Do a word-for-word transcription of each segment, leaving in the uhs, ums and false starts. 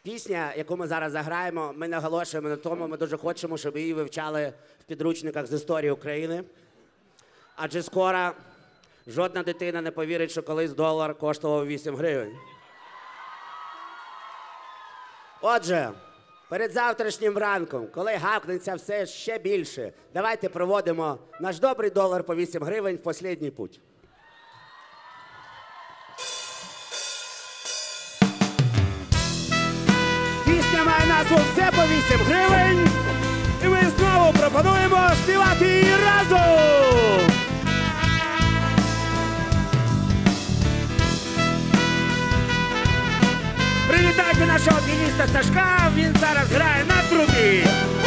Пісня, яку ми зараз заграємо, ми наголошуємо на тому, ми дуже хочемо, щоб її вивчали в підручниках з історії України. Адже скоро жодна дитина не повірить, що колись долар коштував вісім гривень. Отже, перед завтрашнім ранком, коли гавкнеться все ще більше, давайте проводимо наш добрий долар по вісім гривень в останній путь. Пісня має назву «Все по вісім гривень». І ми знову пропонуємо співати її разом. Привітайте нашого піаніста Сашка, він зараз грає на трубі.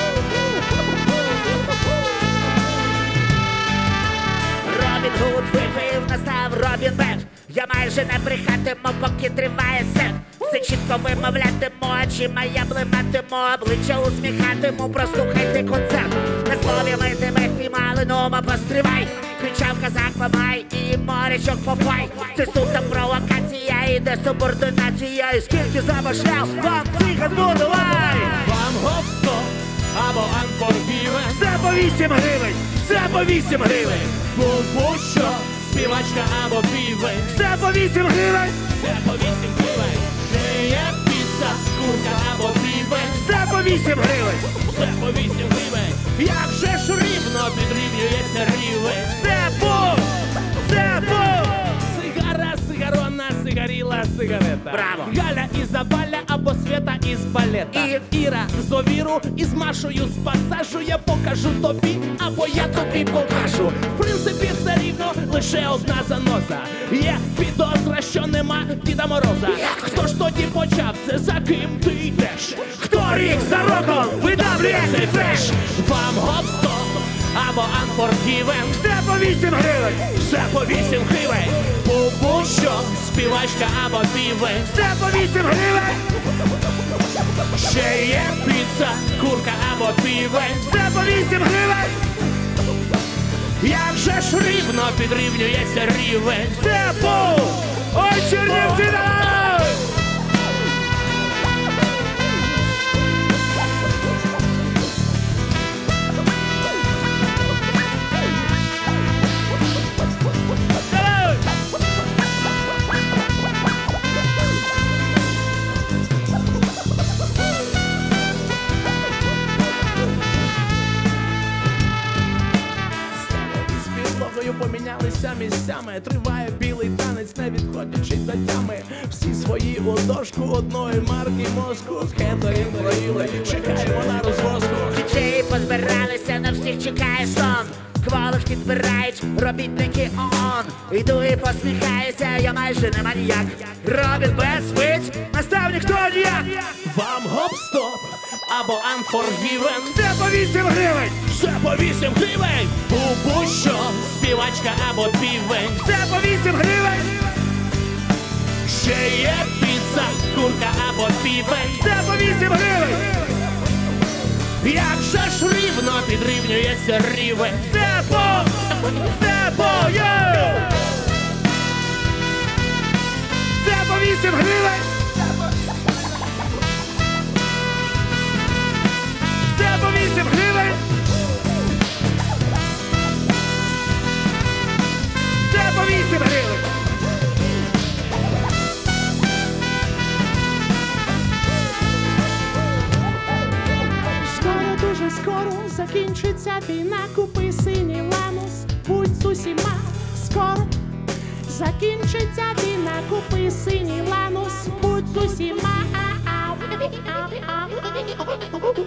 Робін Гуд випив, настав Робін Бет. Я майже не брехатиму, поки триває сет. Все чітко вимовлятиму, очима я блиматиму, обличчя усміхатиму, прослухайте концерт. На слові ми тебе впіймали, нума постривай. Кричав казак ламай і морячок попай. Це сута провокація, іде субординація. І скільки забашляв, вам цих збудувай. Вам гоп-стоп або unforgiven. Все по вісім гривень, все по вісім гривень. Бу-бу-що, співачка або півень. Все по вісім гривень, Все по вісім гривень. Ще є піца, курка або півень. все по вісім гривень. Все по вісім гривень. Як же ж рівно підрівнюється рівень. Все по, все по. Сигара, сигарона, сигаріла, сигарета. Браво. Галя Ізабаля або Свята із балета. І- Іра з довіру із Машою з пасажу. Я покажу тобі, або я тобі покажу. В принципі, все рівно, лише одна заноза. Є підозра, що нема Діда Мороза. Хто ж тоді почав це, за ким ти йдеш? Хто рік за роком видавлює цей фреш? Вам гоп-стоп або unforgiven. Все по вісім гривень, Все по вісім гривень. Бу-бу-що, співачка або півень. все по вісім гривень, Ще є піца, курка або півень. все по вісім гривень, Як же ж рівно підрівнюється рівень. все по. Ой, Чернівці, давай! Давай! З підлогою помінялися місцями. Триває білий танець, не відходячи до тями. Всі свої у дошку одної марки мозку. Хетерів проїли, чекаємо на розвозку. Діджеї позбиралися, на всіх чекає сон. Квалих підбирають робітники ООН. Йду і посміхаюся, я майже не маніяк. Робін без спить, настав ніхто ніяк. Вам гоп-стоп або unforgiven. Все по вісім гривень, Все по вісім гривень. Бу-бу-що, співачка або півень. все по вісім гривень, Ще є піца, курка або півень. все по вісім гривень, Як же ж рівно підрівнюється рівень. все по, все по, йоу! Все по вісім гривень, все по вісім гривень, все по вісім гривень. Скоро, дуже скоро закінчиться війна, купи синій ланус, будь з усіма. Скоро закінчиться війна, купи синій ланус, будь з усіма.